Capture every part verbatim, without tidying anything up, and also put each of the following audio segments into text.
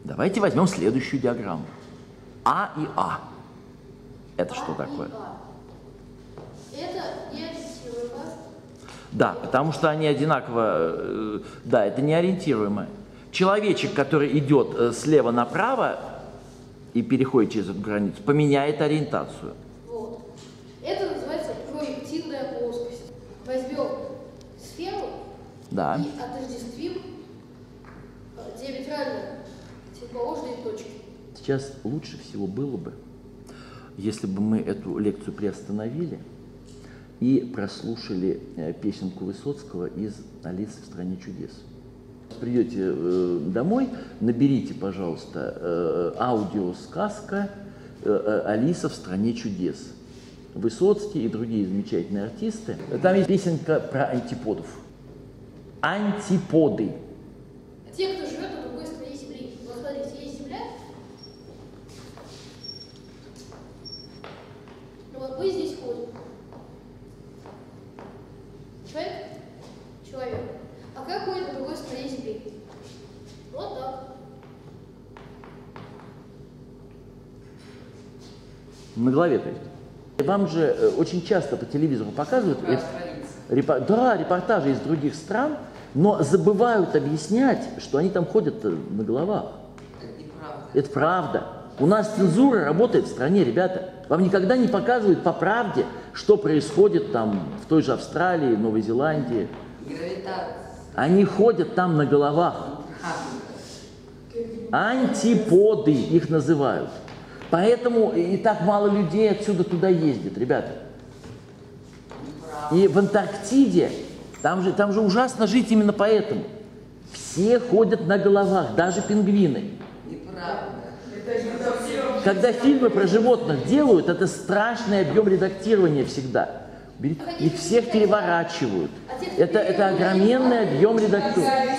Давайте возьмем следующую диаграмму. А и А. Это что такое? Это неориентируемо. Да, потому что они одинаково... э, Да, это неориентируемо. Человечек, который идет э, слева направо и переходит через эту границу, поменяет ориентацию. Вот. Это называется проективная плоскость. Возьмем сферу Да. и отождествим э, диаметрально противоположные точки. Сейчас лучше всего было бы, если бы мы эту лекцию приостановили и прослушали э, песенку Высоцкого из «Алисы в стране чудес». Придете э, домой, наберите, пожалуйста, э, аудиосказка э, «Алиса в стране чудес». Высоцкий и другие замечательные артисты. Там есть песенка про антиподов. Антиподы. Те, кто живет на другой стороне Земли. Вот смотрите, есть Земля. Ну вот мы здесь ходим. Человек? Человек. А как ходит на другой стороне Земли? Вот так. На голове, то есть. Вам же э, очень часто по телевизору показывают э, репо- да, репортажи из других стран, но забывают объяснять, что они там ходят на головах. Это неправда. Это правда. У нас цензура работает в стране, ребята. Вам никогда не показывают по правде, что происходит там в той же Австралии, Новой Зеландии. Гравитация. Они ходят там на головах. Антиподы их называют. Поэтому и так мало людей отсюда туда ездит, ребята. И в Антарктиде, там же, там же ужасно жить именно поэтому. Все ходят на головах, даже пингвины. Неправда. Когда фильмы про животных делают, это страшный объем редактирования всегда. Их всех переворачивают. Это, это огроменный объем редактирования.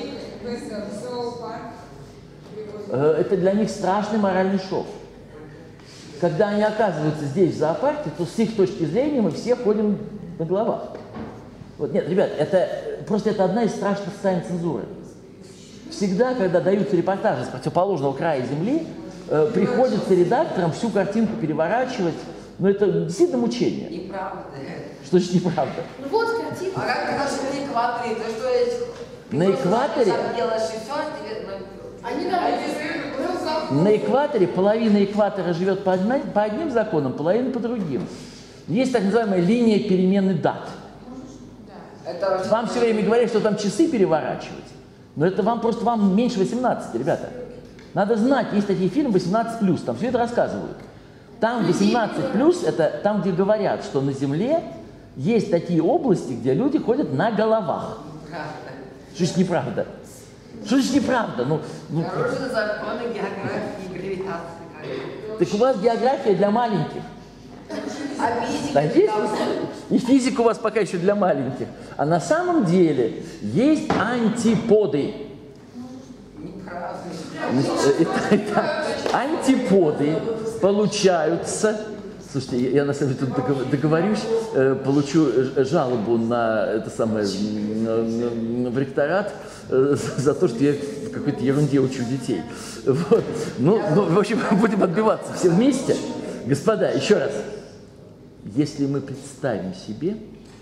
Это для них страшный моральный шок. Когда они оказываются здесь, в зоопарке, то с их точки зрения мы все ходим на головах. Вот, нет, ребят, это просто это одна из страшных социальной цензуры. Всегда, когда даются репортажи с противоположного края Земли, э, приходится редакторам всю картинку переворачивать. Но это действительно мучение. Неправда. Что же неправда? Ну вот картинка. А как ты нашли на экваторе? То что я... На экваторе? Сам делаешь и все, тебе... Они там в руках. На экваторе половина экватора живет по, одна, по одним законам, половина по другим. Есть так называемая линия перемены дат. Это Вам все время говорят, что там часы переворачивать. Но это вам просто вам меньше восемнадцати, ребята. Надо знать, есть такие фильмы восемнадцать плюс, там все это рассказывают. Там восемнадцать плюс, это там, где говорят, что на Земле есть такие области, где люди ходят на головах. Что ж неправда? Что ж неправда? Ну, ну, Нарушены законы географии и гравитации. так у вас география для маленьких. А физика? Да, есть? там- И физика у вас пока еще для маленьких. А на самом деле есть антиподы. Неправда. Итак, антиподы получаются. Слушайте, я, я на самом деле тут договор- договорюсь, э, получу ж- жалобу на это самое м, в ректорат э, за то, что я в какой-то ерунде учу детей. Вот. Ну, ну, в общем, будем отбиваться все вместе. Господа, еще раз. Если мы представим себе,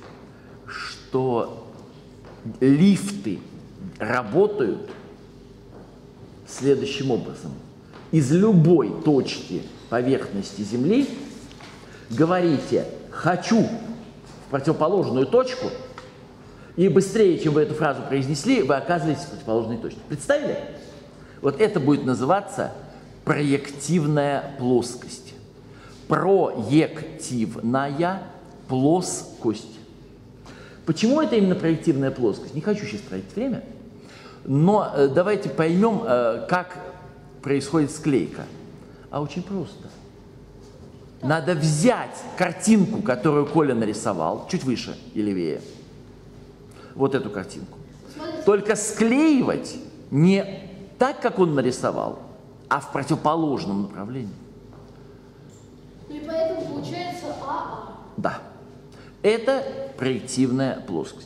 что лифты работают следующим образом. Из любой точки поверхности Земли говорите «хочу» в противоположную точку, и быстрее, чем вы эту фразу произнесли, вы оказываетесь в противоположной точке. Представили? Вот это будет называться проективная плоскость. Проективная плоскость. Почему это именно проективная плоскость? Не хочу сейчас тратить время, но э, давайте поймем, э, как происходит склейка. А очень просто. Надо взять картинку, которую Коля нарисовал, чуть выше и левее. Вот эту картинку. Только склеивать не так, как он нарисовал, а в противоположном направлении. Ну и поэтому получается АА. Да. Это проективная плоскость.